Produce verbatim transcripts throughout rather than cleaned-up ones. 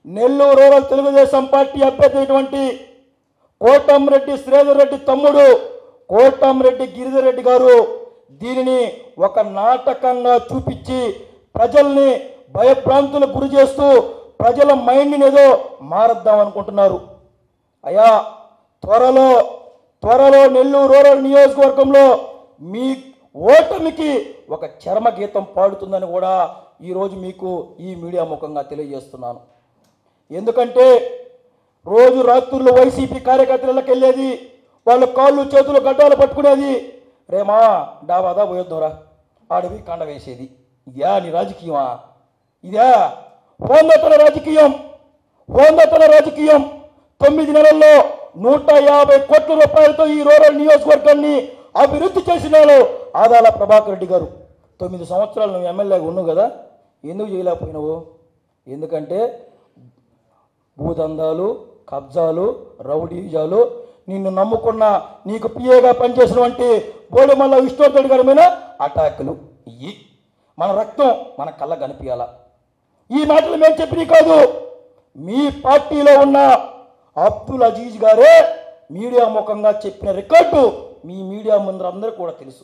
Nellore rural Telugu Desam party అభ్యర్థి అయినటువంటి కోటంరెడ్డి శ్రీధర్ రెడ్డి తమ్ముడు కోటంరెడ్డి గిరిధర్ రెడ్డి గారు దీనిని ఒక నాటకంగా చూపించి ప్రజల్ని భయభ్రాంతులకు గురి చేస్తూ ప్రజల మైండ్ని ఏదో మారద్దాం అనుకుంటున్నారు. అయ్యా, త్వరలో త్వరలో నెల్లూరు రూరల్ నియోజకవర్గంలో మీ ఓటమికి ఒక చర్మ గీతం పాడుతుందని కూడా ఈరోజు మీకు ఈ మీడియా ముఖంగా తెలియజేస్తున్నాను. ఎందుకంటే రోజు రాత్రులు వైసీపీ కార్యకర్తలకు వెళ్ళేది, వాళ్ళ కాళ్ళు చేతులు గడ్డాలు పట్టుకునేది, రేమా డాబాదా పోయొద్దురా ఆడవి కండ వేసేది. ఇదే నీ రాజకీయమా? ఇదే హోందతన రాజకీయం? హోందతన రాజకీయం తొమ్మిది నెలల్లో నూట యాభై కోట్ల రూపాయలతో ఈ రూరల్ నియోజకవర్గాన్ని అభివృద్ధి చేసిన ఆదాల ప్రభాకర్ రెడ్డి గారు. తొమ్మిది సంవత్సరాలు నువ్వు ఎమ్మెల్యేగా ఉన్నావు కదా, ఎందుకు చేయలేకపోయినావు? ఎందుకంటే భూదందాలు, కబ్జాలు, రౌడీజాలు, నిన్ను నమ్ముకున్న నీకు పిఏగా పనిచేసినటువంటి బోడిమల్ల విష్ణువర్ధన్ గారి మీద అటాకులు, ఇవి మన రక్తం మన కళ్ళ కనిపించాల. ఈ మాటలు మేము చెప్పినవి కాదు, మీ పార్టీలో ఉన్న అబ్దుల్ అజీజ్ గారే మీడియా ముఖంగా చెప్పిన రికార్డు మీ మీడియా ముందర అందరూ కూడా తెలుసు,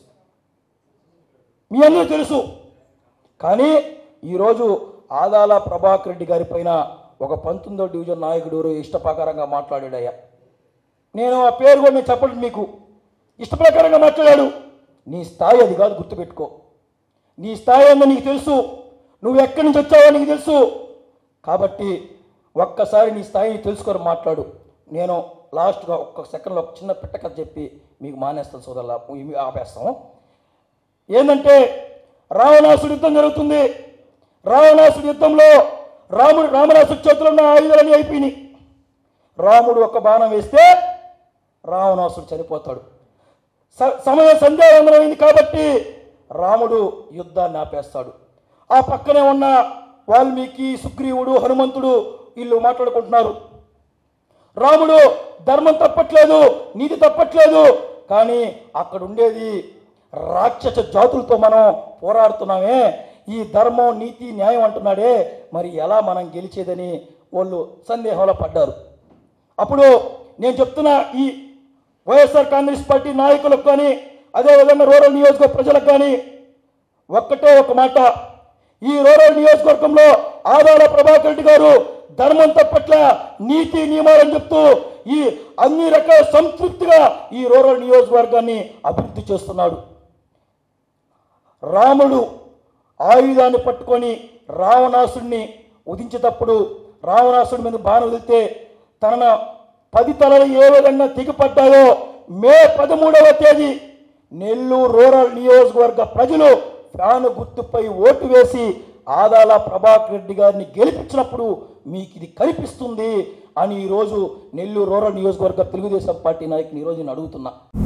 మీ అందరూ తెలుసు. కానీ ఈరోజు ఆదాల ప్రభాకర్ రెడ్డి గారి పైన ఒక పంతొమ్మిదో డివిజన్ నాయకుడు ఇష్టప్రకారంగా మాట్లాడాడయ్యా. నేను ఆ పేరు కూడా నేను చెప్పడం మీకు ఇష్టప్రకారంగా మాట్లాడాడు. నీ స్థాయి అది కాదు, గుర్తుపెట్టుకో. నీ స్థాయి అందో నీకు తెలుసు, నువ్వు ఎక్కడి నుంచి వచ్చావో నీకు తెలుసు. కాబట్టి ఒక్కసారి నీ స్థాయిని తెలుసుకొని మాట్లాడు. నేను లాస్ట్గా ఒక్క సెకండ్లో ఒక చిన్న పెట్టకథ చెప్పి మీకు మానేస్తాను సోదరులా, ఆపేస్తాం. ఏంటంటే రావణాసుడి యుద్ధం జరుగుతుంది. రావణాసుడి యుద్ధంలో రాముడు రామరాసుడి చేతిలో ఉన్న ఆయుధాలన్నీ అయిపోయినాయి. రాముడు ఒక బాణం వేస్తే రావణాసుడు చనిపోతాడు. సమయం సంధ్యావందనం అయింది కాబట్టి రాముడు యుద్ధాన్ని ఆపేస్తాడు. ఆ పక్కనే ఉన్న వాల్మీకి, సుగ్రీవుడు, హనుమంతుడు వీళ్ళు మాట్లాడుకుంటున్నారు. రాముడు ధర్మం తప్పట్లేదు, నీతి తప్పట్లేదు, కానీ అక్కడ ఉండేది రాక్షస జాతులతో మనం పోరాడుతున్నామే, ఈ ధర్మం నీతి న్యాయం అంటున్నాడే, మరి ఎలా మనం గెలిచేదని వాళ్ళు సందేహంలో పడ్డారు. అప్పుడు నేను చెప్తున్నా ఈ వైఎస్ఆర్ కాంగ్రెస్ పార్టీ నాయకులకు కానీ అదేవిధంగా రూరల్ నియోజకవర్గ ప్రజలకు కానీ ఒక్కటే ఒక మాట, ఈ రూరల్ నియోజకవర్గంలో ఆదాల ప్రభాకర్ రెడ్డి గారు ధర్మం తప్పట్ల, నీతి నియమాలని చెప్తూ ఈ అన్ని రకాల సంతృప్తిగా ఈ రూరల్ నియోజకవర్గాన్ని అభివృద్ధి చేస్తున్నాడు. రాముడు ఆయుధాన్ని పట్టుకొని రావణాసుడిని ఉదించేటప్పుడు రావణాసుడి మీద బాణం వదిలితే తన పది తలలు ఏ విధంగా తెగిపడ్డాయో మే పదమూడవ తేదీ నెల్లూరు రూరల్ నియోజకవర్గ ప్రజలు ఫ్యాను గుర్తుపై ఓటు వేసి ఆదాల ప్రభాకర్ రెడ్డి గారిని గెలిపించినప్పుడు మీకు ఇది కనిపిస్తుంది అని ఈరోజు నెల్లూరు రూరల్ నియోజకవర్గ తెలుగుదేశం పార్టీ నాయకుని ఈరోజు నేను అడుగుతున్నా.